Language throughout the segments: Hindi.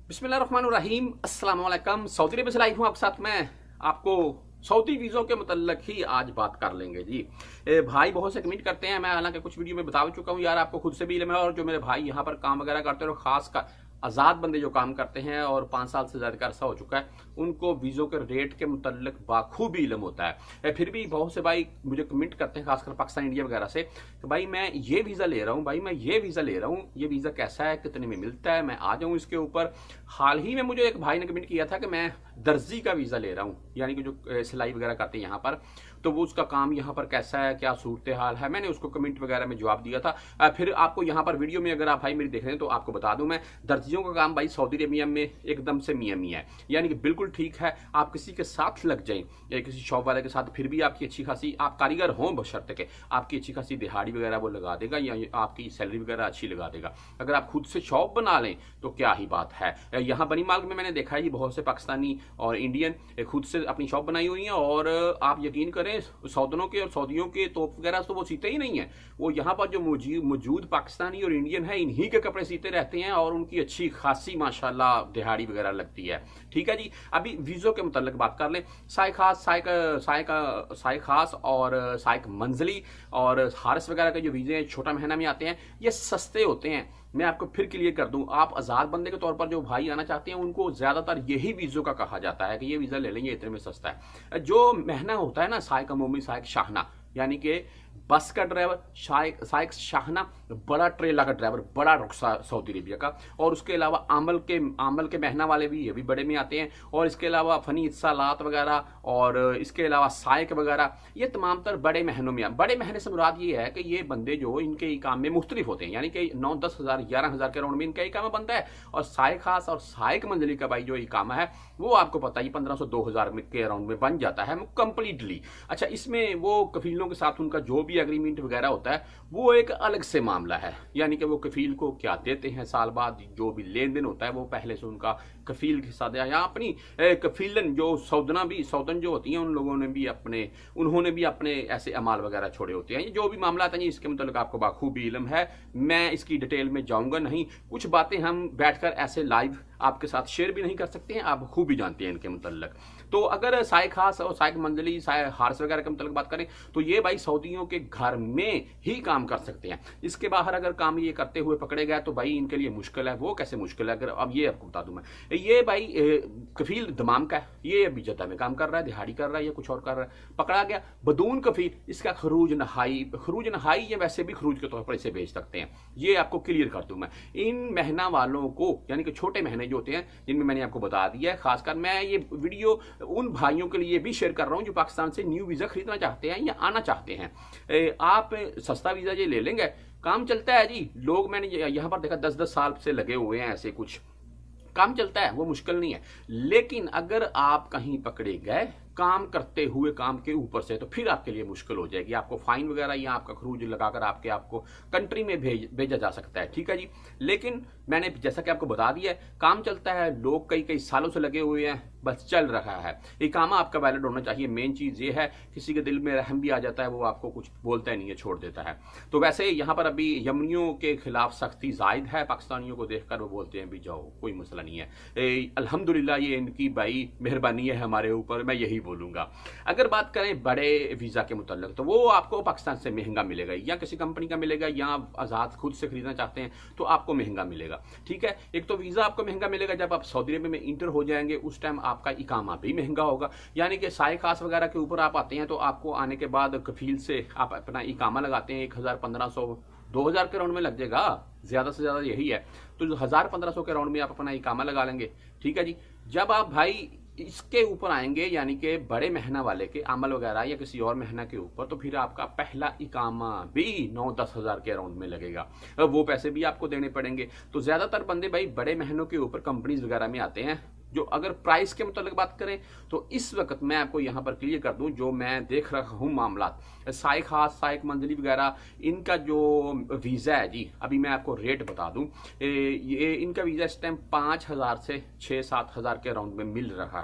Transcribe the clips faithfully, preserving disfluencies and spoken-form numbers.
बिस्मिल्लाहिर्रहमानिर्रहीम, अस्सलाम वालेकुम। सऊदी अरब से लाइव हूँ आपके साथ। मैं आपको सऊदी वीज़ों के मुतल्लक ही आज बात कर लेंगे जी। ए, भाई बहुत से कमेंट करते हैं, मैं हालांकि कुछ वीडियो में बता चुका हूँ यार, आपको खुद से भी इल्म है। और जो मेरे भाई यहाँ पर काम वगैरह करते हैं और खास का आज़ाद बंदे जो काम करते हैं और पाँच साल से ज़्यादा का अरसा हो चुका है, उनको वीज़ों के रेट के मुतल्लिक बाखूबी इल्म होता है। फिर भी बहुत से भाई मुझे कमेंट करते हैं, खासकर पाकिस्तान इंडिया वगैरह से, कि भाई मैं ये वीज़ा ले रहा हूँ, भाई मैं ये वीज़ा ले रहा हूँ, ये वीज़ा कैसा है, कितने में मिलता है, मैं आ जाऊँ इसके ऊपर। हाल ही में मुझे एक भाई ने कमेंट किया था कि मैं दर्जी का वीज़ा ले रहा हूँ, यानी कि जो सिलाई वगैरह करते हैं यहाँ पर, तो वो उसका काम यहाँ पर कैसा है, क्या सूरत हाल है। मैंने उसको कमेंट वगैरह में जवाब दिया था। फिर आपको यहाँ पर वीडियो में अगर आप भाई मेरी देख रहे हैं तो आपको बता दूं, मैं दर्जियों का काम भाई सऊदी अरेबिया में एकदम से मियाँ मियाँ है, यानी कि बिल्कुल ठीक है। आप किसी के साथ लग जाएं या किसी शॉप वाले के साथ, फिर भी आपकी अच्छी खासी, आप कारीगर हों बशर्ते के, आपकी अच्छी खासी दिहाड़ी वगैरह वो लगा देगा या आपकी सैलरी वगैरह अच्छी लगा देगा। अगर आप खुद से शॉप बना लें तो क्या ही बात है। यहाँ बनी मार्ग में मैंने देखा है ये बहुत से पाकिस्तानी और इंडियन खुद से अपनी शॉप बनाई हुई है, और आप यकीन करें सौदनों के और सऊदियों के तोप वगैरह तो वो सीते ही नहीं है। वो यहाँ पर जो मौजूद पाकिस्तानी और इंडियन है, इन्हीं के कपड़े सीते रहते हैं और उनकी अच्छी खासी माशाल्लाह दिहाड़ी वगैरह लगती है। ठीक है जी। अभी वीज़ों के मुताल्लिक बात कर लें। साय खास, साय का साय का साय खास और साय मंजली और हारिस वगैरह के जो वीज़े हैं छोटा महीना में आते हैं, ये सस्ते होते हैं। मैं आपको फिर क्लियर कर दूं, आप आज़ाद बंदे के तौर पर जो भाई आना चाहते हैं उनको ज़्यादातर यही वीज़ों का कहा जाता है कि ये वीज़ा ले लेंगे, इतने में सस्ता है। जो महीना होता है ना, सायक मोमी, सायक शाहना, यानी कि बस का ड्राइवर, सायक शाहना बड़ा ट्रेला का ड्राइवर, बड़ा रुखसा सऊदी अरेबिया का, और उसके अलावा आमल के आमल के महीना वाले भी, ये भी बड़े में आते हैं। और इसके अलावा फनी इत्सालात वगैरह और इसके अलावा सायक वगैरह, ये तमाम तर बड़े महीनों में। बड़े महीने से मुराद ये है कि ये बंदे जो इनके काम में मुख्तलिफ होते हैं, यानी कि नौ दस हज़ार ग्यारह हज़ार के राउंड में इनका इकामा बनता है। और सायक खास और सायक मंजली का भाई जो इकामा है वो आपको पता ही पंद्रह सौ दो हज़ार के राउंड में बन जाता है कंप्लीटली। अच्छा, इसमें वो कफीलों के साथ उनका जो भी एग्रीमेंट वगैरह होता है वो एक अलग से मामला है, यानी कि वो कफील को क्या देते हैं साल बाद, जो भी लेन देन होता है वो पहले से उनका कफील के साथ, या अपनी कफीलन जो सौदना भी सौदन जो होती हैं उन लोगों ने भी अपने उन्होंने भी अपने ऐसे अमाल वगैरह छोड़े होते हैं। ये जो भी मामला आता है इसके मतलब आपको बाखूबी इल्म है, मैं इसकी डिटेल में जाऊंगा नहीं। कुछ बातें हम बैठकर ऐसे लाइव आपके साथ शेयर भी नहीं कर सकते हैं, आप खूब ही जानते हैं इनके मुतल्लक। तो अगर साय खास और सायक मंजली, साय हारिस वगैरह के मुतल्लक बात करें तो ये भाई सऊदियों के घर में ही काम कर सकते हैं। इसके बाहर अगर काम ये करते हुए पकड़े गए तो भाई इनके लिए मुश्किल है। वो कैसे मुश्किल है, अगर अब ये आपको बता दूं मैं, ये भाई कफील दमाम का है, ये अभी जद्दा में काम कर रहा है, दिहाड़ी कर रहा है या कुछ और कर रहा है, पकड़ा गया बदून कफील, इसका खरूज नहाई खरूज नहाई या वैसे भी खरूज के तौर पर इसे भेज सकते हैं। ये आपको क्लियर कर दूं मैं। इन महीना वालों को, यानी कि छोटे महीने जो होते हैं जिनमें मैंने आपको बता दिया है, खासकर मैं ये वीडियो उन भाइयों के लिए भी शेयर कर रहा हूं जो पाकिस्तान से न्यू वीजा खरीदना चाहते हैं या आना चाहते हैं। ए, आप सस्ता वीजा ये ले लेंगे, काम चलता है जी। लोग मैंने यहां पर देखा दस दस साल से लगे हुए हैं, ऐसे कुछ काम चलता है, वो मुश्किल नहीं है। लेकिन अगर आप कहीं पकड़े गए काम करते हुए काम के ऊपर से, तो फिर आपके लिए मुश्किल हो जाएगी। आपको फाइन वगैरह या आपका खरूज लगाकर आपके आपको कंट्री में भेज भेजा जा सकता है। ठीक है जी। लेकिन मैंने जैसा कि आपको बता दिया है, काम चलता है, लोग कई कई सालों से लगे हुए हैं, बस चल रहा है। इकामा आपका वैलिड होना चाहिए। मेन चीज ये है, किसी के दिल में रहम भी आ जाता है, वो आपको कुछ बोलता ही नहीं है, छोड़ देता है। तो वैसे यहाँ पर अभी यमनियों के खिलाफ सख्ती जायद है, पाकिस्तानियों को देखकर वो बोलते हैं भी जाओ, कोई मसला नहीं है। अल्हम्दुलिल्लाह ये इनकी भाई मेहरबानी है हमारे ऊपर, मैं यही बोलूंगा। अगर बात करें बड़े वीजा के मुतल्लिक, तो वो आपको पाकिस्तान से महंगा मिलेगा, या किसी कंपनी का मिलेगा, या आजाद खुद से खरीदना चाहते हैं तो आपको महंगा मिलेगा। ठीक है, एक तो वीजा आपको महंगा मिलेगा जब आप सऊदी अरब में इंटर हो जाएंगे, उस टाइम आपका इकामा भी महंगा होगा। यानी कि साय खास वगैरह के ऊपर आप आते हैं तो आपको आने के बाद कफील से आप अपना इकामा लगाते हैं, एक हजार पंद्रह सौ दो हजार के राउंड में लग जाएगा, ज्यादा से ज्यादा यही है। तो हजार पंद्रह सौ के राउंड में आप अपना इकामा लगा लेंगे। ठीक है जी। जब आप भाई इसके ऊपर आएंगे, यानी कि बड़े महीना वाले के अमल वगैरह या किसी और महीना के ऊपर, तो फिर आपका पहला इकामा भी नौ दस हजार के राउंड में लगेगा, वो पैसे भी आपको देने पड़ेंगे। तो ज्यादातर बंदे भाई बड़े महीनों के ऊपर कंपनीज वगैरह में आते हैं। जो अगर प्राइस के मुताबिक बात करें तो इस वक्त मैं आपको यहां पर क्लियर कर दूं, जो मैं देख रहा हूं मामला, साय खास, सायक मंजली वगैरह, इनका जो वीज़ा है जी, अभी मैं आपको रेट बता दूं, ये इनका वीज़ा इस टाइम पाँच हज़ार से छः सात हज़ार के राउंड में मिल रहा है।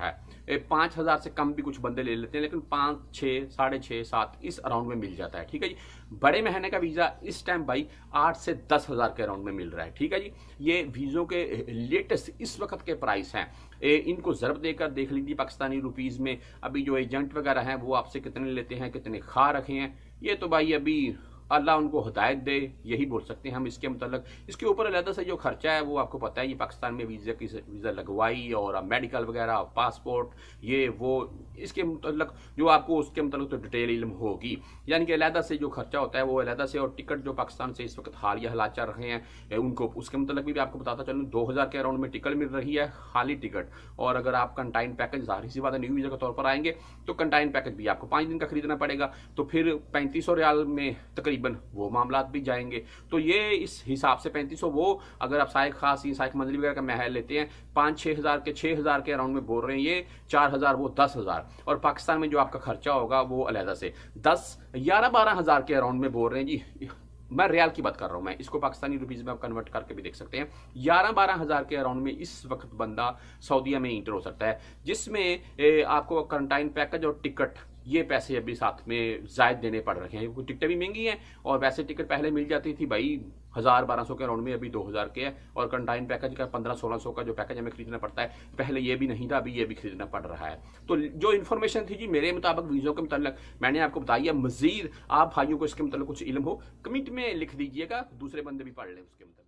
पाँच हज़ार से कम भी कुछ बंदे ले लेते हैं, लेकिन पाँच छः साढ़े छः सात इस अराउंड में मिल जाता है। ठीक है जी। बड़े महीने का वीज़ा इस टाइम भाई आठ से दस हज़ार के अराउंड में मिल रहा है। ठीक है जी। ये वीज़ों के लेटेस्ट इस वक्त के प्राइस हैं, इनको ज़रब देकर देख लीजिए पाकिस्तानी रुपीज़ में। अभी जो एजेंट वगैरह हैं वो आपसे कितने लेते हैं, कितने खा रखे हैं, ये तो भाई अभी अल्लाह उनको हिदायत दे, यही बोल सकते हैं हम इसके मतलब। इसके ऊपर अलग से जो खर्चा है वो आपको पता है, ये पाकिस्तान में वीज़ा की वीज़ा लगवाई और मेडिकल वगैरह, पासपोर्ट, ये वो, इसके मतलब जो आपको उसके मतलब तो डिटेल इल्म होगी। यानी कि अलग से जो खर्चा होता है वो अलग से, और टिकट जो पाकिस्तान से इस वक्त हालिया हालात चल रहे हैं उनको, उसके मतलब भी आपको बताता चलूँ दो हज़ार के अराउंड में टिकट मिल रही है, खाली टिकट। और अगर आप कंटाइन पैकेज जाहिर सी बात है न्यू वीज़ा के तौर पर आएंगे तो कंटाइन पैकेज भी आपको पाँच दिन का खरीदना पड़ेगा, तो फिर पैंतीस सौ रियाल में तकरीबन वो मामलात भी जाएंगे। तो ये इस हिसाब से पैंतीस सौ, वो अगर आप साइक खासी साइक मंजली वगैरह का महल लेते हैं पाँच छः हज़ार के छः हज़ार के अराउंड में बोल रहे हैं, ये चार हज़ार वो दस हज़ार, और पाकिस्तान में जो आपका खर्चा होगा वो अलहदा से दस ग्यारह बारह हज़ार के अराउंड में बोल रहे हैं जी। मैं रियाल की बात कर रहा हूं, मैं इसको पाकिस्तानी रुपीज में आप कन्वर्ट करके भी देख सकते हैं। ग्यारह बारह हज़ार के अराउंड में इस वक्त बंदा सऊदीया में इंटर हो सकता है, जिसमें आपको क्वारंटाइन पैकेज और टिकट ये पैसे अभी साथ में जायद देने पड़ रहे हैं, क्योंकि टिकटें भी महंगी हैं। और वैसे टिकट पहले मिल जाती थी भाई हज़ार बारह सौ के अराउंड में, अभी दो हज़ार के है। और क्वारंटाइन पैकेज का पंद्रह सोलह सौ का जो पैकेज हमें खरीदना पड़ता है, पहले ये भी नहीं था, अभी ये भी खरीदना पड़ रहा है। तो जो इन्फॉर्मेशन थी जी मेरे मुताबिक वीज़ों के मतलब मैंने आपको बताई है। मजीद आप भाइयों को इसके मतलब कुछ इल्म हो कमेंट में लिख दीजिएगा, दूसरे बंदे भी पढ़ लें उसके मतलब।